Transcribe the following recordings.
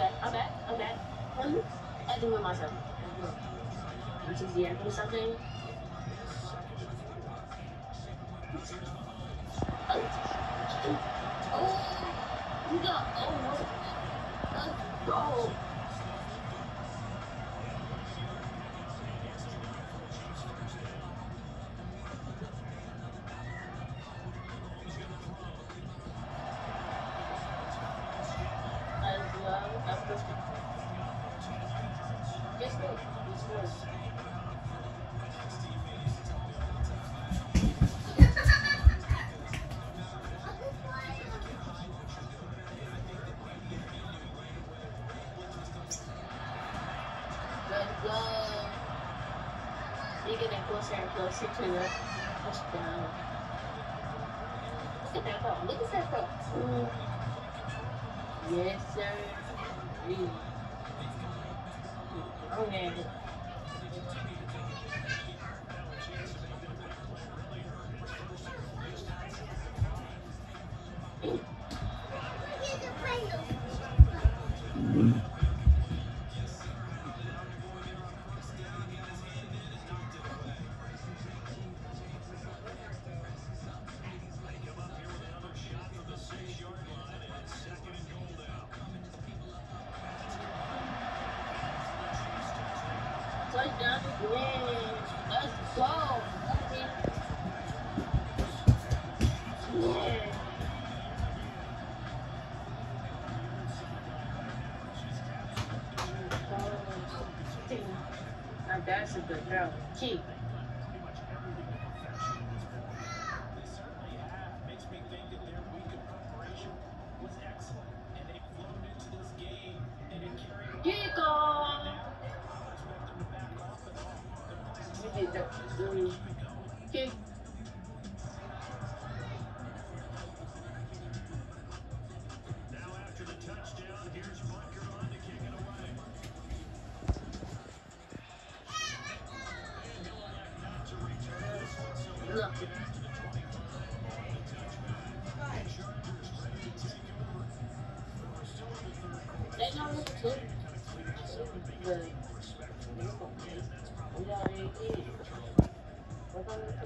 I'm back. I do it myself. Which is the end of something. Oh, you got, let's go. As well, after guess what? Let's go. You're getting closer and closer to the touchdown. Look at that throw. Look at that throw. Yes, sir. Oh, man. Touchdown again. Let's go. Yeah. Now that's a good throw. Keep. Kick off. We did that. Kick. Look. They know what to do. But we already did. We're gonna do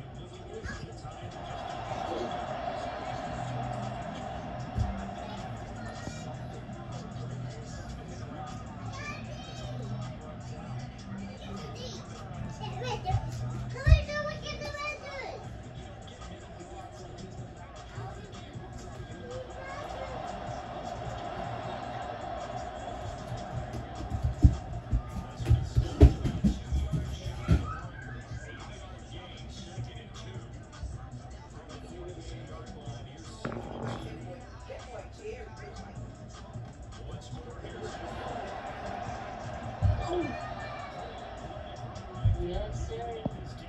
yes, sir.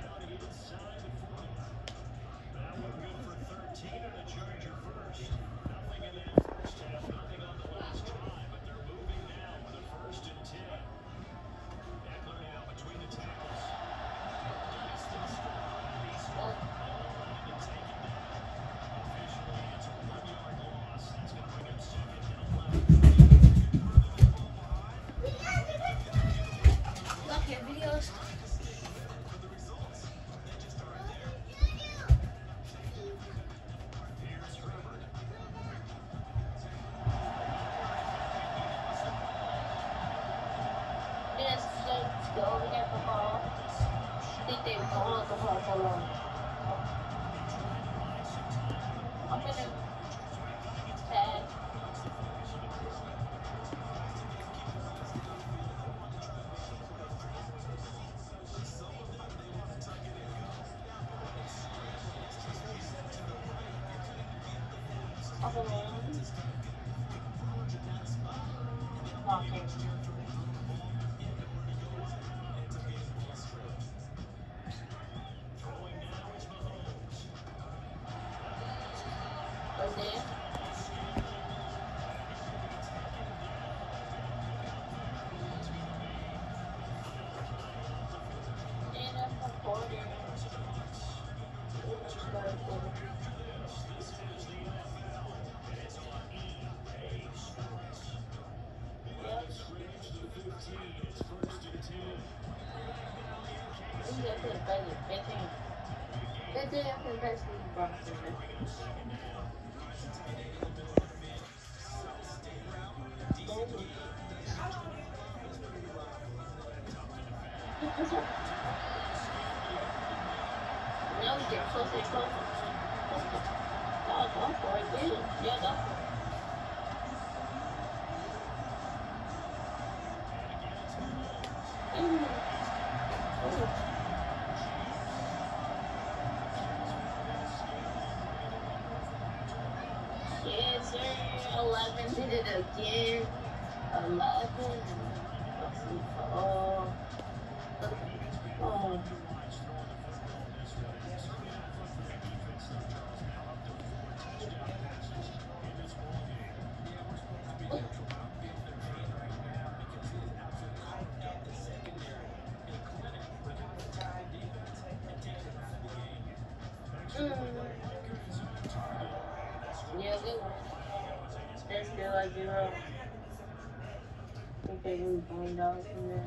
Like your videos. Yes, let's go. We got the ball. I think they hold the ball for long. I'm gonna tag. Okay. Was there? And I'm recording. 15 after the best box. Now we get closer and closer. Oh, go for it, dude. Yeah, go for it. Yes, sir. 11 did it again. 11. Let's see. Oh. Oh. Yeah, good one. They're still at 0. I think they lose $1 from there.